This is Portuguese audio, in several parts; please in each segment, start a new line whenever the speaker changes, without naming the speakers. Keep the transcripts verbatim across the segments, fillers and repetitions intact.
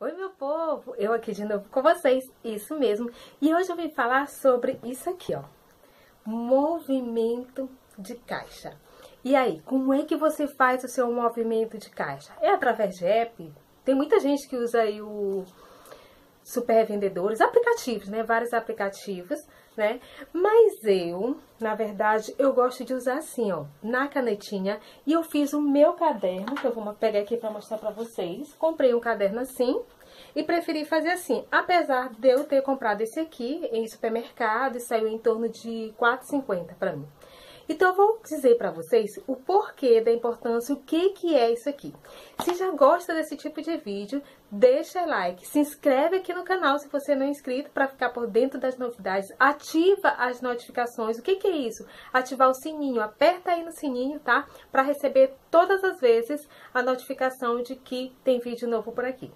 Oi, meu povo! Eu aqui de novo com vocês, isso mesmo. E hoje eu vim falar sobre isso aqui, ó. Movimento de caixa. E aí, como é que você faz o seu movimento de caixa? É através de app? Tem muita gente que usa aí o super revendedores, aplicativos, né? Vários aplicativos, né? Mas eu, na verdade, eu gosto de usar assim, ó, na canetinha. E eu fiz o meu caderno, que eu vou pegar aqui para mostrar para vocês. Comprei um caderno assim e preferi fazer assim. Apesar de eu ter comprado esse aqui em supermercado e saiu em torno de quatro reais e cinquenta centavos para mim. Então, eu vou dizer para vocês o porquê da importância, o que que é isso aqui. Se já gosta desse tipo de vídeo, deixa like, se inscreve aqui no canal se você não é inscrito para ficar por dentro das novidades, ativa as notificações. O que que é isso? Ativar o sininho, aperta aí no sininho, tá? Para receber todas as vezes a notificação de que tem vídeo novo por aqui.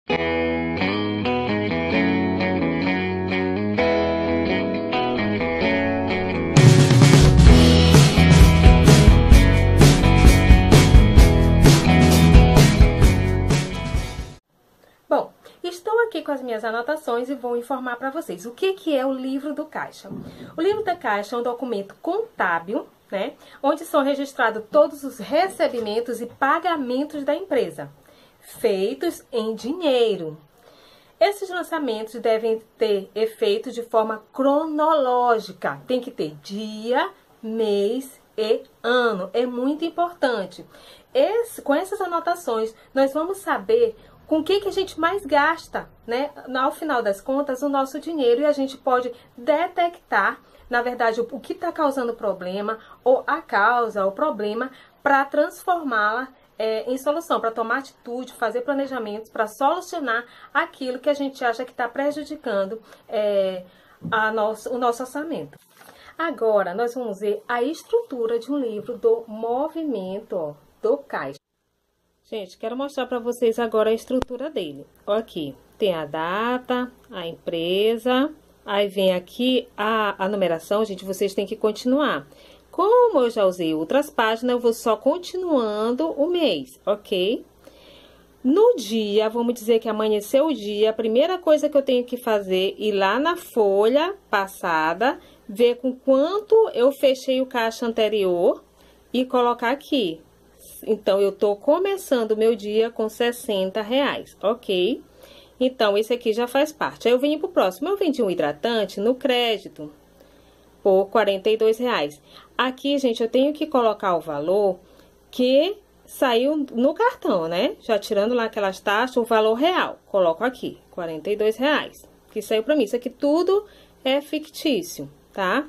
Bom, estou aqui com as minhas anotações e vou informar para vocês o que que é o livro do caixa. O livro da caixa é um documento contábil, né, onde são registrados todos os recebimentos e pagamentos da empresa, feitos em dinheiro. Esses lançamentos devem ter efeito de forma cronológica, tem que ter dia, mês e ano, é muito importante. Esse, com essas anotações, nós vamos saber com o que que a gente mais gasta, né? Ao final das contas, o nosso dinheiro, e a gente pode detectar, na verdade, o que está causando problema, ou a causa, o problema, para transformá-la é, em solução, para tomar atitude, fazer planejamentos, para solucionar aquilo que a gente acha que está prejudicando é, a nosso, o nosso orçamento. Agora, nós vamos ver a estrutura de um livro do movimento, ó, do caixa. Gente, quero mostrar para vocês agora a estrutura dele. Ó, aqui tem a data, a empresa, aí vem aqui a, a numeração, gente, vocês têm que continuar. Como eu já usei outras páginas, eu vou só continuando o mês, ok? No dia, vamos dizer que amanheceu o dia, a primeira coisa que eu tenho que fazer é ir lá na folha passada, ver com quanto eu fechei o caixa anterior e colocar aqui. Então, eu tô começando o meu dia com sessenta reais, ok? Então, esse aqui já faz parte. Aí, eu venho pro próximo. Eu vendi um hidratante no crédito por quarenta e dois reais. Aqui, gente, eu tenho que colocar o valor que saiu no cartão, né? Já tirando lá aquelas taxas, o valor real. Coloco aqui, quarenta e dois reais, que saiu pra mim. Isso aqui tudo é fictício, tá?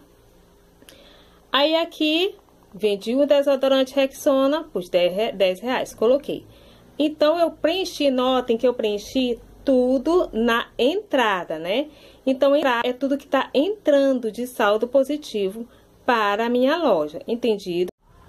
Aí, aqui... vendi o desodorante Rexona por dez reais, coloquei. Então, eu preenchi, notem que eu preenchi tudo na entrada, né? Então, é tudo que tá entrando de saldo positivo para a minha loja, entendido?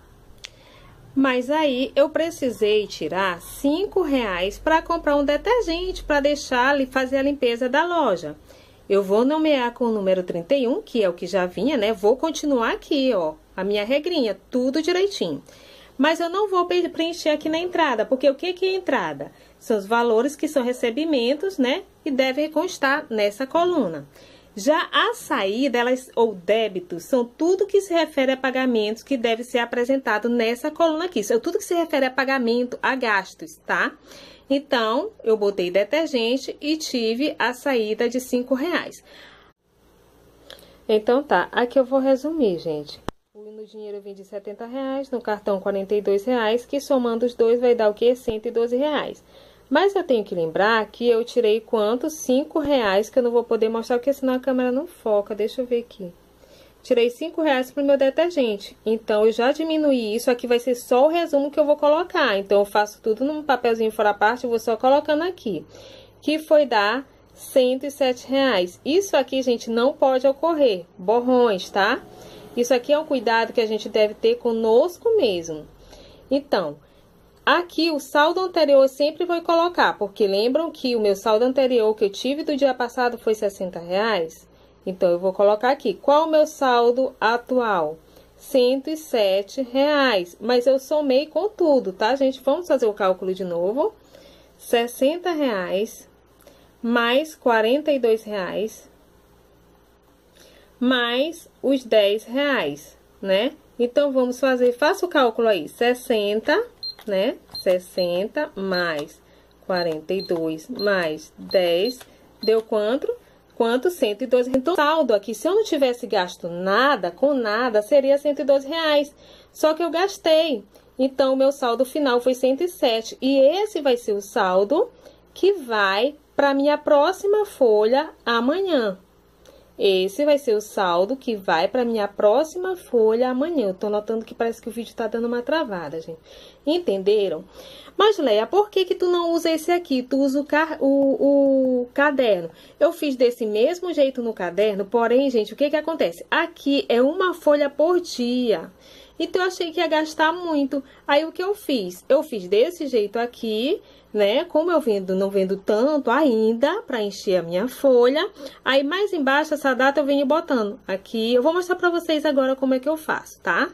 Mas aí, eu precisei tirar cinco reais para comprar um detergente, para deixar ali, fazer a limpeza da loja. Eu vou nomear com o número trinta e um, que é o que já vinha, né? Vou continuar aqui, ó, a minha regrinha, tudo direitinho. Mas eu não vou preencher aqui na entrada, porque o que que é entrada? São os valores que são recebimentos, né? E devem constar nessa coluna. Já a saída, elas, ou débitos, são tudo que se refere a pagamentos que deve ser apresentado nessa coluna aqui. Isso é tudo que se refere a pagamento, a gastos, tá? Então, eu botei detergente e tive a saída de cinco reais. Então, tá. Aqui eu vou resumir, gente. No dinheiro eu vendi setenta reais, no cartão quarenta e dois reais, que somando os dois vai dar o quê? cento e doze reais. Mas eu tenho que lembrar que eu tirei quanto? cinco reais, que eu não vou poder mostrar, porque senão a câmera não foca. Deixa eu ver aqui. Tirei cinco reais pro meu detergente. Então, eu já diminuí isso. Aqui vai ser só o resumo que eu vou colocar. Então, eu faço tudo num papelzinho fora a parte, eu vou só colocando aqui. Que foi dar cento e sete reais. Isso aqui, gente, não pode ocorrer. Borrões, tá? Isso aqui é um cuidado que a gente deve ter conosco mesmo. Então, aqui o saldo anterior eu sempre vou colocar. Porque lembram que o meu saldo anterior que eu tive do dia passado foi sessenta reais? Então, eu vou colocar aqui, qual o meu saldo atual? cento e sete reais. Mas eu somei com tudo, tá, gente? Vamos fazer o cálculo de novo. sessenta reais mais quarenta e dois reais, mais os dez reais, né? Então, vamos fazer, faça o cálculo aí, sessenta, né? sessenta mais quarenta e dois mais dez, deu quanto? Quanto? cento e doze. Então, o saldo aqui, se eu não tivesse gasto nada, com nada, seria cento e doze reais. Só que eu gastei. Então, o meu saldo final foi cento e sete. E esse vai ser o saldo que vai para minha próxima folha amanhã. Esse vai ser o saldo que vai para minha próxima folha amanhã. Eu tô notando que parece que o vídeo tá dando uma travada, gente. Entenderam? Mas, Leia, por que que tu não usa esse aqui? Tu usa o, car o, o caderno. Eu fiz desse mesmo jeito no caderno, porém, gente, o que que acontece? Aqui é uma folha por dia. Então, eu achei que ia gastar muito. Aí, o que eu fiz? Eu fiz desse jeito aqui, né? Como eu vendo, não vendo tanto ainda, para encher a minha folha. Aí, mais embaixo, essa data eu venho botando aqui. Eu vou mostrar para vocês agora como é que eu faço, tá?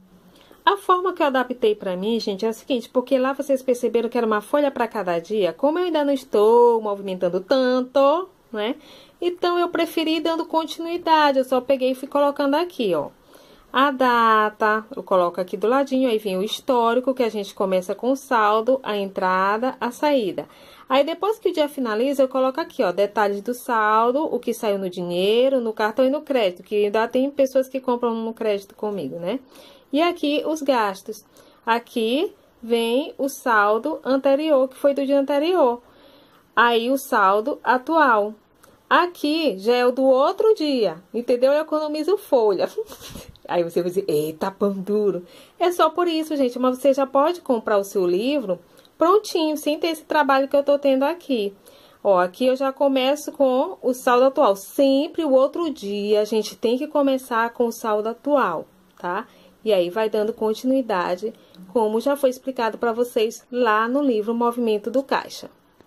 A forma que eu adaptei para mim, gente, é a seguinte, porque lá vocês perceberam que era uma folha para cada dia. Como eu ainda não estou movimentando tanto, né? Então, eu preferi dando continuidade. Eu só peguei e fui colocando aqui, ó. A data, eu coloco aqui do ladinho, aí vem o histórico, que a gente começa com o saldo, a entrada, a saída. Aí, depois que o dia finaliza, eu coloco aqui, ó, detalhes do saldo, o que saiu no dinheiro, no cartão e no crédito, que ainda tem pessoas que compram no crédito comigo, né? E aqui, os gastos. Aqui vem o saldo anterior, que foi do dia anterior. Aí, o saldo atual. Aqui, já é o do outro dia, entendeu? Eu economizo folha. Aí você vai dizer, eita, pão duro. É só por isso, gente, mas você já pode comprar o seu livro prontinho, sem ter esse trabalho que eu tô tendo aqui. Ó, aqui eu já começo com o saldo atual. Sempre o outro dia a gente tem que começar com o saldo atual, tá? E aí vai dando continuidade, como já foi explicado para vocês lá no livro Movimento do Caixa.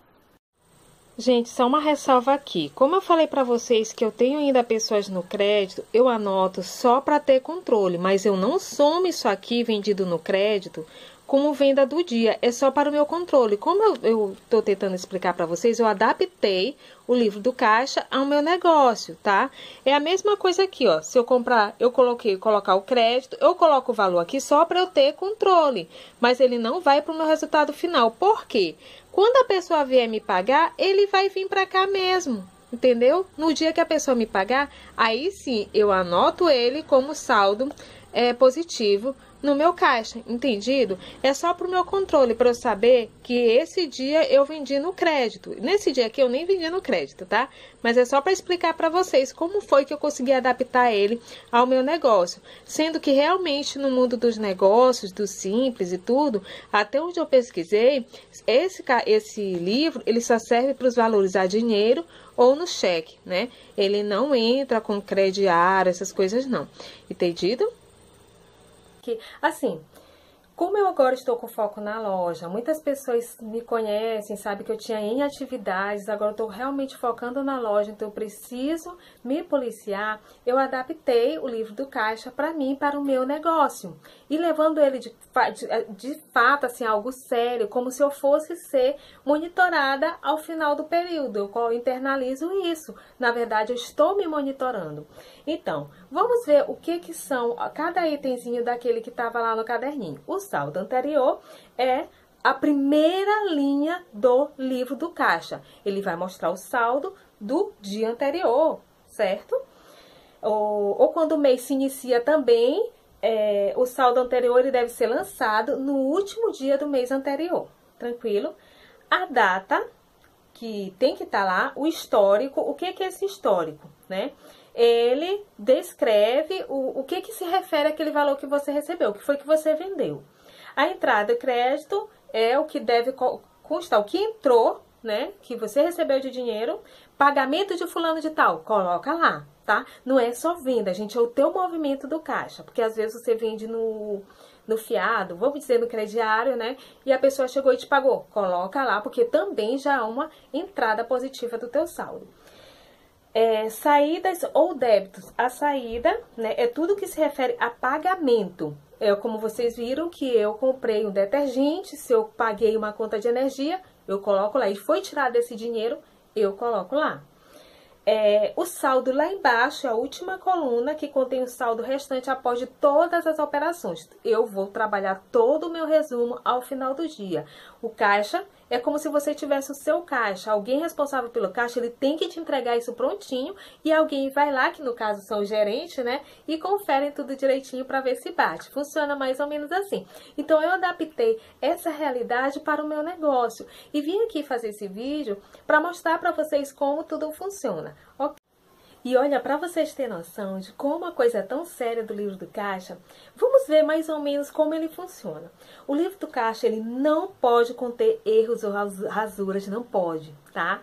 Gente, só uma ressalva aqui. Como eu falei para vocês que eu tenho ainda pessoas no crédito, eu anoto só para ter controle, mas eu não somo isso aqui vendido no crédito como venda do dia, é só para o meu controle. Como eu, eu tô tentando explicar para vocês, eu adaptei o livro do caixa ao meu negócio, tá? É a mesma coisa aqui, ó. Se eu comprar, eu coloquei, colocar o crédito, eu coloco o valor aqui só para eu ter controle, mas ele não vai para o meu resultado final. Por quê? Quando a pessoa vier me pagar, ele vai vir para cá mesmo, entendeu? No dia que a pessoa me pagar, aí sim, eu anoto ele como saldo é, positivo no meu caixa, entendido? É só para o meu controle, para eu saber que esse dia eu vendi no crédito. Nesse dia aqui eu nem vendi no crédito, tá? Mas é só para explicar para vocês como foi que eu consegui adaptar ele ao meu negócio. Sendo que realmente no mundo dos negócios, do simples e tudo, até onde eu pesquisei, esse, esse livro, ele só serve para os valorizar dinheiro ou no cheque, né? Ele não entra com crediário, essas coisas não. Entendido? Que, assim, como eu agora estou com foco na loja, muitas pessoas me conhecem, sabem que eu tinha em atividades, agora eu estou realmente focando na loja, então eu preciso me policiar. Eu adaptei o livro do caixa para mim, para o meu negócio, e levando ele de, de, de fato, assim, algo sério, como se eu fosse ser monitorada ao final do período. Eu internalizo isso. Na verdade, eu estou me monitorando. Então, vamos ver o que que são cada itemzinho daquele que estava lá no caderninho. O saldo anterior é a primeira linha do livro do caixa. Ele vai mostrar o saldo do dia anterior, certo? Ou, ou quando o mês se inicia também, é, o saldo anterior ele deve ser lançado no último dia do mês anterior, tranquilo? A data, que tem que estar lá, o histórico. O que que é esse histórico, né? Ele descreve o, o que que se refere àquele valor que você recebeu, o que foi que você vendeu. A entrada e crédito é o que deve constar, o que entrou, né, que você recebeu de dinheiro, pagamento de fulano de tal, coloca lá, tá? Não é só venda, gente, é o teu movimento do caixa, porque às vezes você vende no, no fiado, vamos dizer no crediário, né, e a pessoa chegou e te pagou, coloca lá, porque também já é uma entrada positiva do teu saldo. É, saídas ou débitos. A saída, né, é tudo que se refere a pagamento. É como vocês viram que eu comprei um detergente, se eu paguei uma conta de energia, eu coloco lá. E foi tirado esse dinheiro, eu coloco lá. É, o saldo lá embaixo é a última coluna que contém o saldo restante após de todas as operações. Eu vou trabalhar todo o meu resumo ao final do dia. O caixa é como se você tivesse o seu caixa. Alguém responsável pelo caixa, ele tem que te entregar isso prontinho e alguém vai lá, que no caso são os gerentes, né? E conferem tudo direitinho para ver se bate. Funciona mais ou menos assim. Então, eu adaptei essa realidade para o meu negócio e vim aqui fazer esse vídeo para mostrar para vocês como tudo funciona. Ok? E olha, para vocês terem noção de como a coisa é tão séria do livro do caixa, vamos ver mais ou menos como ele funciona. O livro do caixa, ele não pode conter erros ou rasuras, não pode, tá?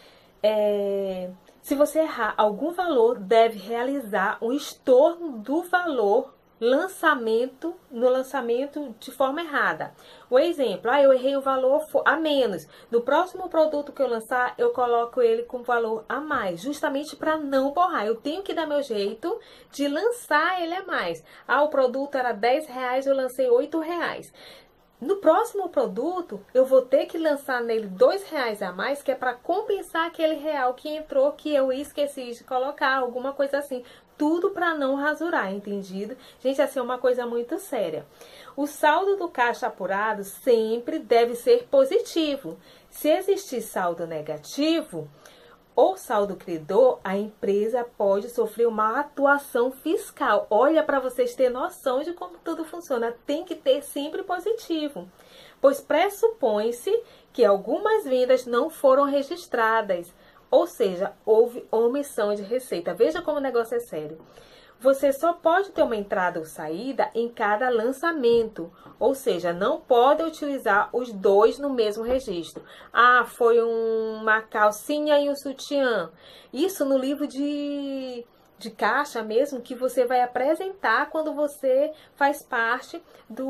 É, se você errar algum valor, deve realizar um estorno do valor lançamento no lançamento de forma errada. O exemplo, ah, eu errei o valor a menos. No próximo produto que eu lançar, eu coloco ele com valor a mais, justamente para não borrar. Eu tenho que dar meu jeito de lançar ele a mais. Ah, o produto era dez reais, eu lancei oito reais. No próximo produto, eu vou ter que lançar nele dois reais a mais, que é para compensar aquele real que entrou, que eu esqueci de colocar, alguma coisa assim. Tudo para não rasurar, entendido? Gente, essa é uma coisa muito séria. O saldo do caixa apurado sempre deve ser positivo. Se existir saldo negativo ou saldo credor, a empresa pode sofrer uma atuação fiscal. Olha, para vocês terem noção de como tudo funciona, tem que ter sempre positivo, pois pressupõe-se que algumas vendas não foram registradas, ou seja, houve omissão de receita. Veja como o negócio é sério. Você só pode ter uma entrada ou saída em cada lançamento, ou seja, não pode utilizar os dois no mesmo registro. Ah, foi um, uma calcinha e um sutiã. Isso no livro de, de caixa mesmo, que você vai apresentar quando você faz parte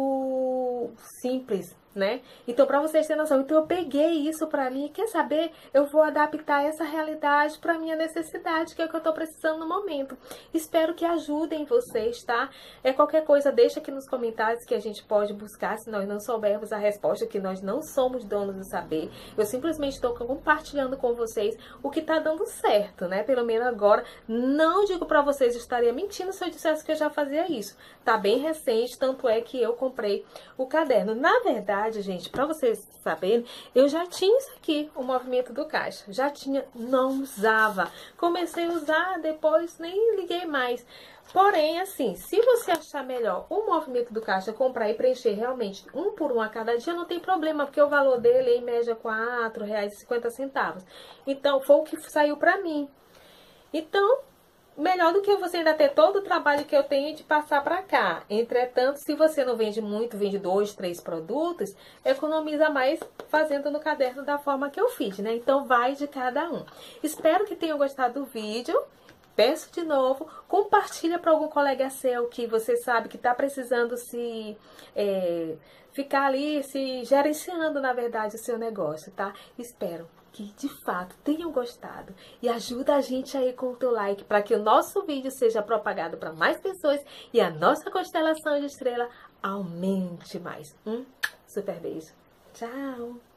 do Simples, né? Então, para vocês terem noção, então eu peguei isso para mim, quer saber? Eu vou adaptar essa realidade para minha necessidade, que é o que eu tô precisando no momento. Espero que ajudem vocês, tá? É qualquer coisa, deixa aqui nos comentários que a gente pode buscar, se nós não soubermos a resposta, que nós não somos donos do saber. Eu simplesmente estou compartilhando com vocês o que tá dando certo, né? Pelo menos agora, não digo para vocês, estaria mentindo se eu dissesse que eu já fazia isso. Tá bem recente, tanto é que eu comprei o caderno. Na verdade, gente, para vocês saberem, eu já tinha isso aqui, o movimento do caixa. Já tinha, não usava. Comecei a usar, depois nem liguei mais. Porém, assim, se você achar melhor o movimento do caixa, comprar e preencher realmente um por um a cada dia, não tem problema, porque o valor dele é em média quatro reais e cinquenta centavos. Então, foi o que saiu para mim. Então, melhor do que você ainda ter todo o trabalho que eu tenho de passar para cá. Entretanto, se você não vende muito, vende dois, três produtos, economiza mais fazendo no caderno da forma que eu fiz, né? Então, vai de cada um. Espero que tenham gostado do vídeo. Peço de novo, compartilha para algum colega seu que você sabe que está precisando se é, ficar ali, se gerenciando, na verdade, o seu negócio, tá? Espero que de fato tenham gostado e ajuda a gente aí com o teu like para que o nosso vídeo seja propagado para mais pessoas e a nossa constelação de estrela aumente mais. Um super beijo. Tchau!